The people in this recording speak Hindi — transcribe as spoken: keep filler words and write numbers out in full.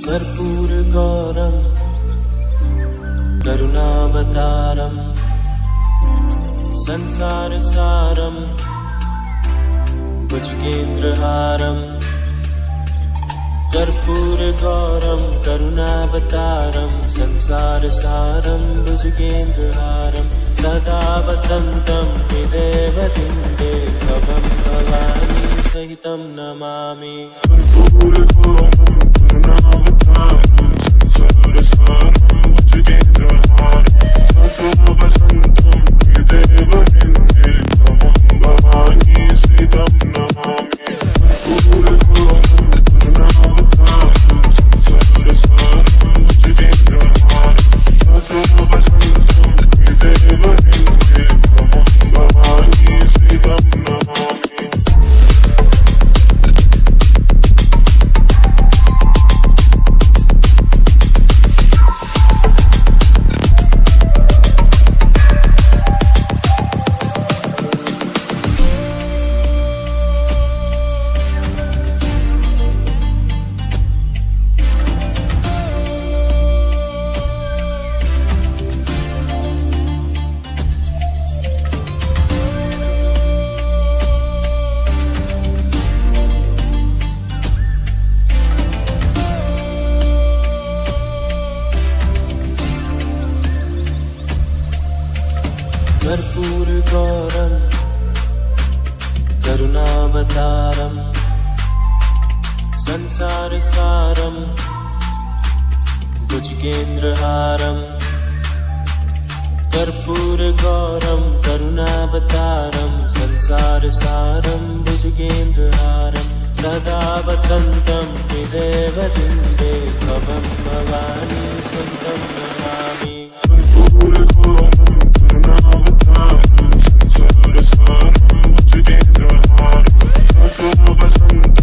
कर्पूरगौरं करुणावतारं संसारसारं भुजगेन्द्रहारं कर्पूरगौरं करुणावतारं संसारसारं भुजगेन्द्रहारं सदा वसन्तं हृदयवृन्दे भवं भवानी सहितं नमामि। कर्पूरगौरं करुणावतारं संसारसारं भुजगेन्द्रहारं सदा वसन्तं हृदयवृन्दे भवं भवानी सहितं नमामि। कर्पूरगौरं करुणावतारं संसारसारं भुजगेन्द्रहारं सदा वसन्तं हृदयवृन्दे भवं भवानी सहितं नमामि। कर्पूरगौरं करुणावतारं संसारसारं भुजगेन्द्रहारं कर्पूरगौरं करुणावतारं संसारसारं भुजगेन्द्रहारं सदा वसन्तं हृदयवृन्दे भवं भवानी सहितं नमामि। कर्पूरगौरं करुणावतारं संसारसारं भुजगेन्द्रहारं सदा वसन्तं